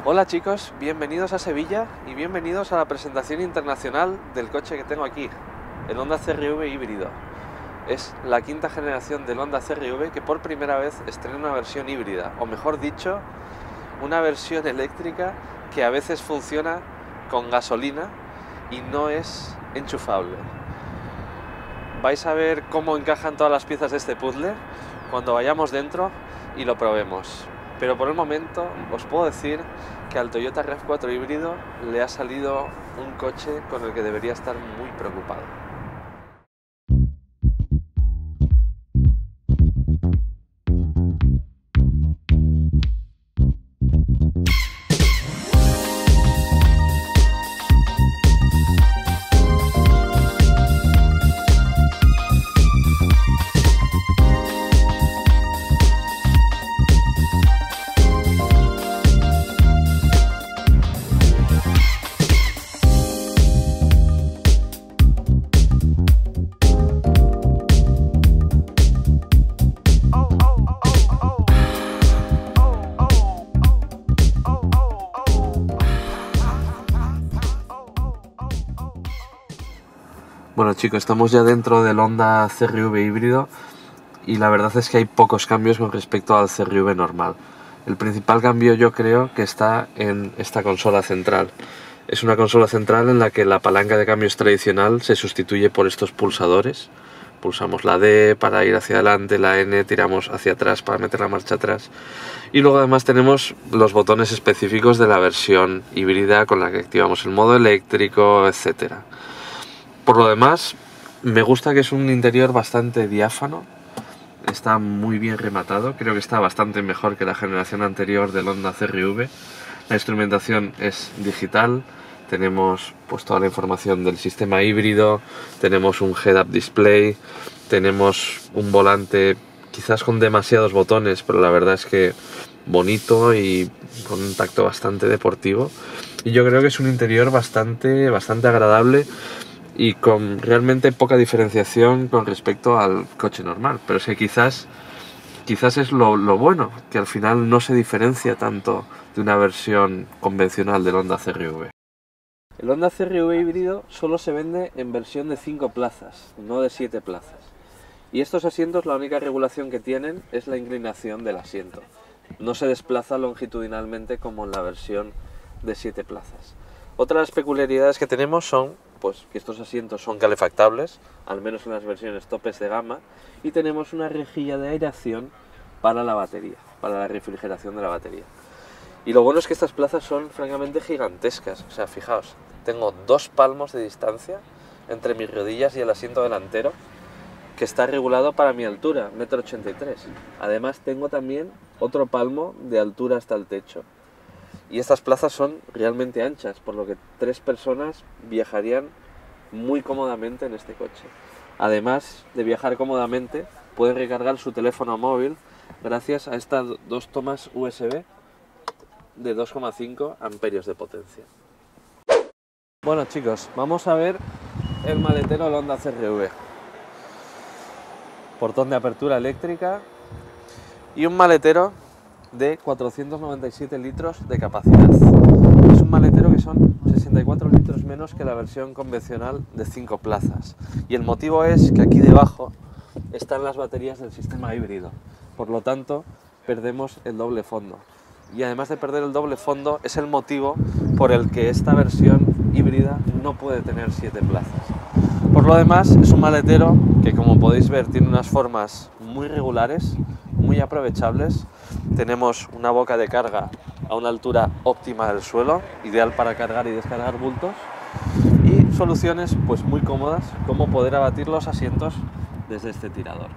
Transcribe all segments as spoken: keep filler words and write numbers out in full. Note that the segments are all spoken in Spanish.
Hola chicos, bienvenidos a Sevilla y bienvenidos a la presentación internacional del coche que tengo aquí, el Honda C R V híbrido. Es la quinta generación del Honda C R V que por primera vez estrena una versión híbrida, o mejor dicho, una versión eléctrica que a veces funciona con gasolina y no es enchufable. Vais a ver cómo encajan todas las piezas de este puzzle cuando vayamos dentro y lo probemos. Pero por el momento os puedo decir que al Toyota RAV cuatro híbrido le ha salido un coche con el que debería estar muy preocupado. Bueno chicos, estamos ya dentro del Honda C R V híbrido y la verdad es que hay pocos cambios con respecto al C R V normal. El principal cambio yo creo que está en esta consola central. Es una consola central en la que la palanca de cambios tradicional se sustituye por estos pulsadores. Pulsamos la D para ir hacia adelante, la N tiramos hacia atrás para meter la marcha atrás. Y luego además tenemos los botones específicos de la versión híbrida con la que activamos el modo eléctrico, etcétera. Por lo demás, me gusta que es un interior bastante diáfano, está muy bien rematado, creo que está bastante mejor que la generación anterior del Honda C R V. La instrumentación es digital, tenemos pues toda la información del sistema híbrido, tenemos un head-up display, tenemos un volante quizás con demasiados botones, pero la verdad es que bonito y con un tacto bastante deportivo. Y yo creo que es un interior bastante, bastante agradable y con realmente poca diferenciación con respecto al coche normal, pero es que quizás, quizás es lo, lo bueno, que al final no se diferencia tanto de una versión convencional del Honda C R V. El Honda C R V híbrido solo se vende en versión de cinco plazas, no de siete plazas. Y estos asientos, la única regulación que tienen es la inclinación del asiento. No se desplaza longitudinalmente como en la versión de siete plazas. Otras peculiaridades que tenemos son pues, que estos asientos son calefactables, al menos en las versiones topes de gama, y tenemos una rejilla de aireación para la batería, para la refrigeración de la batería. Y lo bueno es que estas plazas son francamente gigantescas, o sea, fijaos, tengo dos palmos de distancia entre mis rodillas y el asiento delantero, que está regulado para mi altura, uno coma ochenta y tres metros. Además tengo también otro palmo de altura hasta el techo. Y estas plazas son realmente anchas, por lo que tres personas viajarían muy cómodamente en este coche. Además de viajar cómodamente, pueden recargar su teléfono móvil gracias a estas dos tomas U S B de dos coma cinco amperios de potencia. Bueno chicos, vamos a ver el maletero del Honda C R V. Portón de apertura eléctrica y un maletero de cuatrocientos noventa y siete litros de capacidad. Es un maletero que son sesenta y cuatro litros menos que la versión convencional de cinco plazas. Y el motivo es que aquí debajo están las baterías del sistema híbrido. Por lo tanto, perdemos el doble fondo. Y además de perder el doble fondo, es el motivo por el que esta versión híbrida no puede tener siete plazas. Por lo demás, es un maletero que, como podéis ver, tiene unas formas muy regulares, muy aprovechables. Tenemos una boca de carga a una altura óptima del suelo, ideal para cargar y descargar bultos, y soluciones pues muy cómodas, como poder abatir los asientos desde este tirador.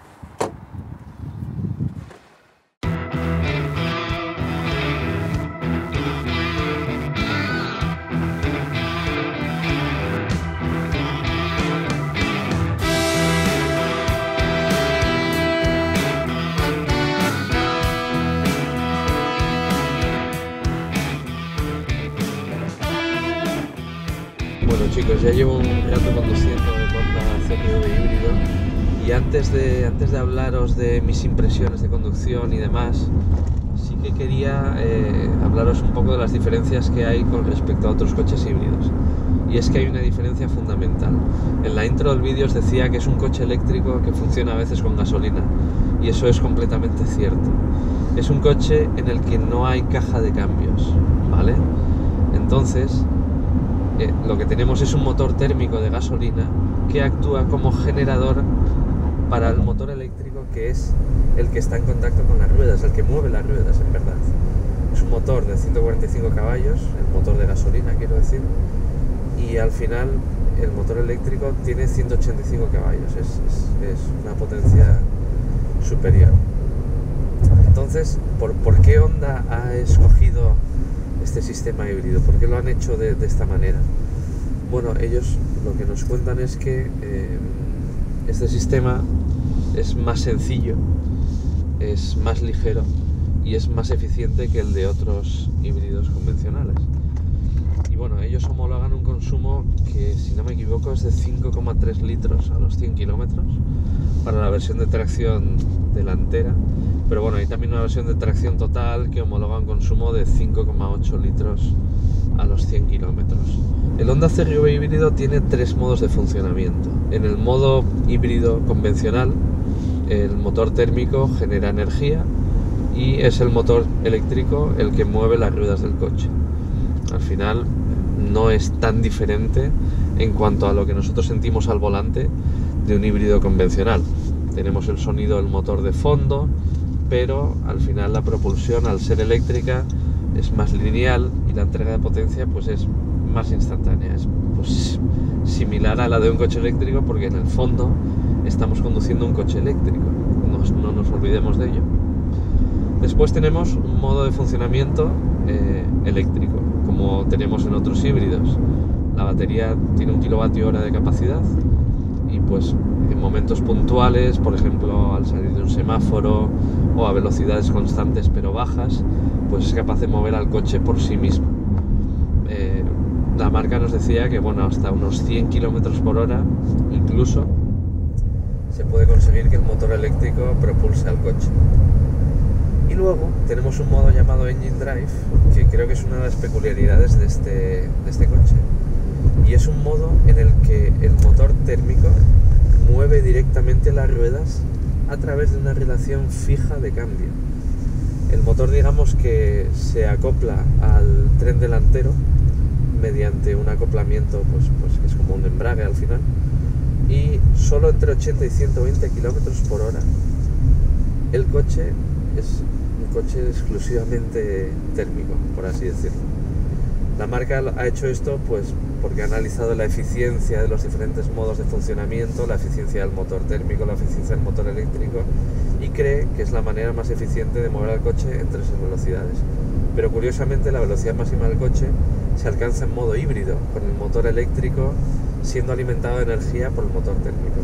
Bueno chicos, ya llevo un rato conduciendo el Honda C R V híbrido y antes de, antes de hablaros de mis impresiones de conducción y demás, sí que quería eh, hablaros un poco de las diferencias que hay con respecto a otros coches híbridos. Y es que hay una diferencia fundamental. En la intro del vídeo os decía que es un coche eléctrico que funciona a veces con gasolina, y eso es completamente cierto. Es un coche en el que no hay caja de cambios, ¿vale? Entonces, eh, lo que tenemos es un motor térmico de gasolina que actúa como generador para el motor eléctrico, que es el que está en contacto con las ruedas, el que mueve las ruedas, en verdad. Es un motor de ciento cuarenta y cinco caballos, el motor de gasolina, quiero decir, y al final el motor eléctrico tiene ciento ochenta y cinco caballos, es, es, es una potencia superior. Entonces, ¿por, ¿por qué Honda ha escogido este sistema híbrido? ¿Por qué lo han hecho de, de esta manera? Bueno, ellos lo que nos cuentan es que eh, este sistema es más sencillo, es más ligero y es más eficiente que el de otros híbridos convencionales. Y bueno, ellos homologan un consumo que, si no me equivoco, es de cinco coma tres litros a los cien kilómetros para la versión de tracción delantera, pero bueno, hay también una versión de tracción total que homologa un consumo de cinco coma ocho litros a los cien kilómetros. El Honda C R V híbrido tiene tres modos de funcionamiento. En el modo híbrido convencional, el motor térmico genera energía y es el motor eléctrico el que mueve las ruedas del coche. Al final no es tan diferente en cuanto a lo que nosotros sentimos al volante de un híbrido convencional. Tenemos el sonido del motor de fondo, pero al final la propulsión, al ser eléctrica, es más lineal y la entrega de potencia pues es más instantánea. Es pues, similar a la de un coche eléctrico, porque en el fondo estamos conduciendo un coche eléctrico, no, no nos olvidemos de ello. Después tenemos un modo de funcionamiento eh, eléctrico, como tenemos en otros híbridos. La batería tiene un kilovatio hora de capacidad y pues en momentos puntuales, por ejemplo al salir de un semáforo o a velocidades constantes pero bajas, pues es capaz de mover al coche por sí mismo. Eh, la marca nos decía que bueno, hasta unos cien kilómetros por hora incluso se puede conseguir que el motor eléctrico propulse al coche. Y luego tenemos un modo llamado Engine Drive, que creo que es una de las peculiaridades de este, de este coche. Y es un modo en el que el motor térmico mueve directamente las ruedas a través de una relación fija de cambio. El motor, digamos que se acopla al tren delantero mediante un acoplamiento pues, pues, que es como un embrague al final, y solo entre ochenta y ciento veinte kilómetros por hora el coche es un coche exclusivamente térmico, por así decirlo. La marca ha hecho esto pues porque ha analizado la eficiencia de los diferentes modos de funcionamiento, la eficiencia del motor térmico, la eficiencia del motor eléctrico, y cree que es la manera más eficiente de mover al coche entre esas velocidades. Pero curiosamente la velocidad máxima del coche se alcanza en modo híbrido, con el motor eléctrico siendo alimentado de energía por el motor térmico.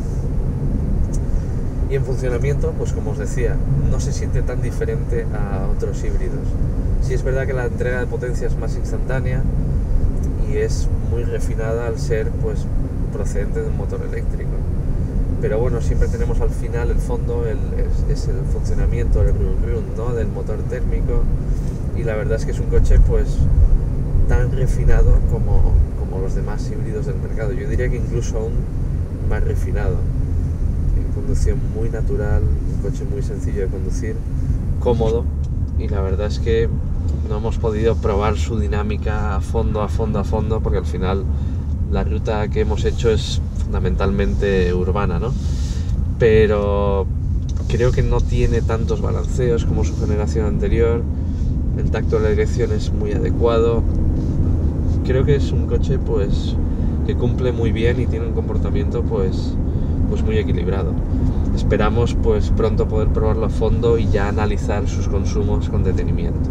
Y en funcionamiento, pues como os decía, no se siente tan diferente a otros híbridos. Sí es verdad que la entrega de potencia es más instantánea y es muy refinada al ser pues procedente de un motor eléctrico. Pero bueno, siempre tenemos al final el fondo, el, es, es el funcionamiento, el run run, ¿no?, del motor térmico, y la verdad es que es un coche pues tan refinado como, como los demás híbridos del mercado. Yo diría que incluso aún más refinado. Conducción muy natural, un coche muy sencillo de conducir, cómodo, y la verdad es que no hemos podido probar su dinámica a fondo, a fondo, a fondo, porque al final la ruta que hemos hecho es fundamentalmente urbana, ¿no? Pero creo que no tiene tantos balanceos como su generación anterior, el tacto de la dirección es muy adecuado, creo que es un coche pues que cumple muy bien y tiene un comportamiento pues pues muy equilibrado. Esperamos pues pronto poder probarlo a fondo y ya analizar sus consumos con detenimiento.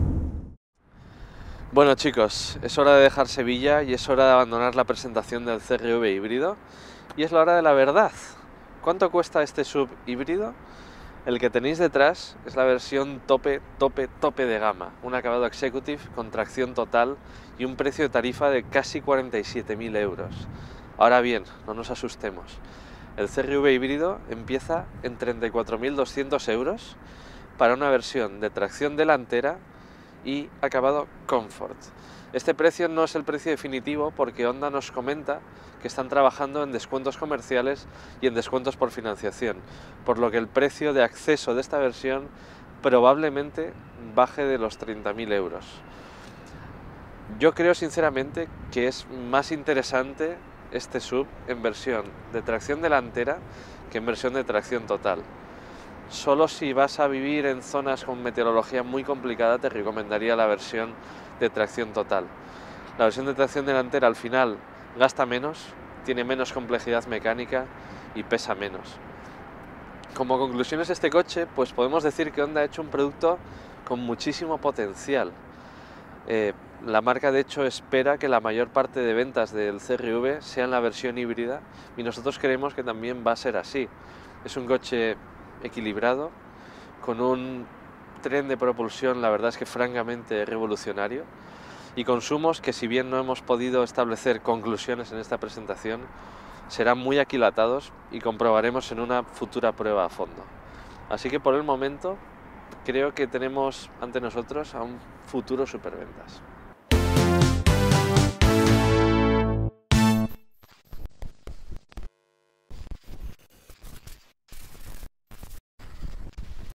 Bueno chicos, es hora de dejar Sevilla y es hora de abandonar la presentación del C R V híbrido y es la hora de la verdad. ¿Cuánto cuesta este sub híbrido? El que tenéis detrás es la versión tope, tope, tope de gama, un acabado executive con tracción total y un precio de tarifa de casi cuarenta y siete mil euros. Ahora bien, no nos asustemos. El C R V híbrido empieza en treinta y cuatro mil doscientos euros para una versión de tracción delantera y acabado Comfort. Este precio no es el precio definitivo porque Honda nos comenta que están trabajando en descuentos comerciales y en descuentos por financiación, por lo que el precio de acceso de esta versión probablemente baje de los treinta mil euros. Yo creo sinceramente que es más interesante este S U V en versión de tracción delantera que en versión de tracción total. Solo si vas a vivir en zonas con meteorología muy complicada te recomendaría la versión de tracción total. La versión de tracción delantera al final gasta menos, tiene menos complejidad mecánica y pesa menos. Como conclusiones de este coche, pues podemos decir que Honda ha hecho un producto con muchísimo potencial. Eh, la marca de hecho espera que la mayor parte de ventas del C R V sea en la versión híbrida y nosotros creemos que también va a ser así. Es un coche equilibrado, con un tren de propulsión la verdad es que francamente revolucionario y consumos que, si bien no hemos podido establecer conclusiones en esta presentación, serán muy aquilatados y comprobaremos en una futura prueba a fondo. Así que por el momento creo que tenemos ante nosotros a un futuro superventas.